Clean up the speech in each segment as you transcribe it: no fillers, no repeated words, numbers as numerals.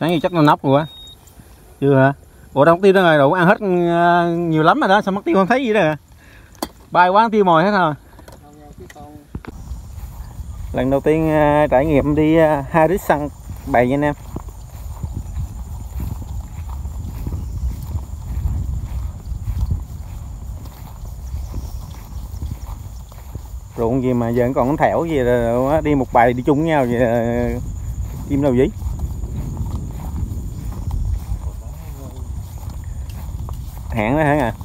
Sáng như chắc nó nóc rồi á. Chưa hả? Ủa đâu mất tiêu đó rồi, đủ ăn hết nhiều lắm rồi đó, sao mất tiêu không thấy gì đó. Bay quá tiêu mồi hết rồi. Lần đầu tiên trải nghiệm đi Harris săn bầy nha anh em. Ruộng gì mà giờ còn thẻo gì rồi, đi một bầy đi chung với nhau vậy, chim đâu vậy? Hẹn đó hả à?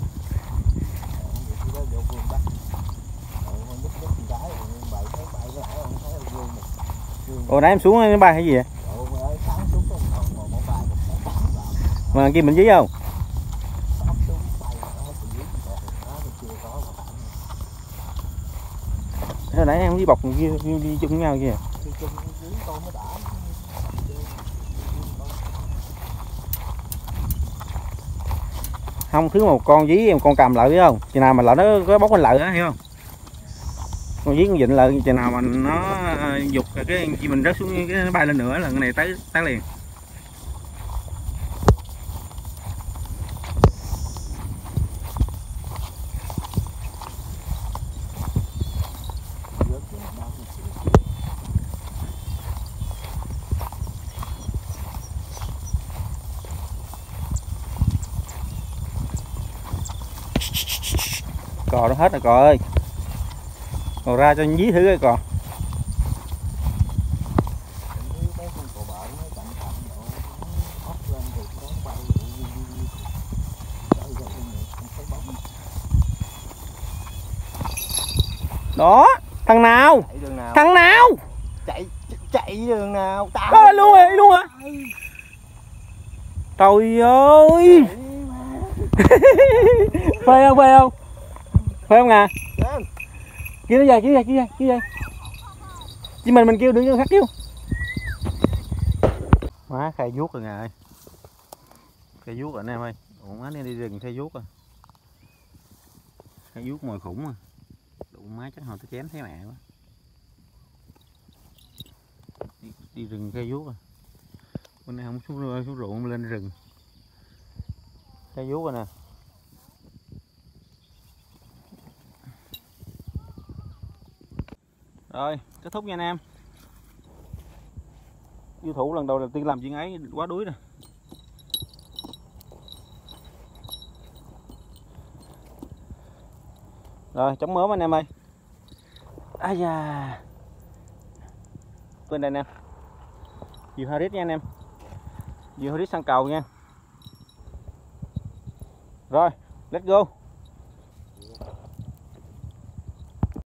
Ồ nãy em xuống nó bay hay gì vậy? Mà kia mình dí không? Hồi nãy em với bọc kia đi chung với nhau kìa. Không, thứ một con dí em con cầm lợi biết không? Chừng nào mà lợi nó có bóc lên lợi á, hiểu không? Con dí con vịnh lợi, chừng nào mà nó giục cái gì mình rớt xuống cái nó bay lên nữa là cái này tới liền. Cò nó hết rồi cò ơi. Cò ra cho dí thử coi cò. Đó, thằng nào? Thằng nào? Chạy đường nào? Đó luôn rồi, luôn hả? Trời ơi. Phê không, phê không? Phê không à? Kêu nó về, kêu về. Chứ mình kêu đừng cho khác kêu. Má khai vuốt rồi nè. Khai vuốt rồi anh em ơi. Ủa má đi rừng khai vuốt rồi. Khai vuốt mồi khủng à. Đủ má chắc hồi tôi chém thấy mẹ quá. Đi rừng khai vuốt rồi. Bữa nay không xuống ruộng lên rừng. Khai vuốt rồi nè. Rồi, kết thúc nha anh em. Yêu thủ lần đầu tiên làm chuyện ấy quá đuối rồi. Rồi, chống mớm anh em ơi. Ai da. Bên đây anh em. Diều Harris nha anh em. Diều Harris săn cầu nha. Rồi, let's go.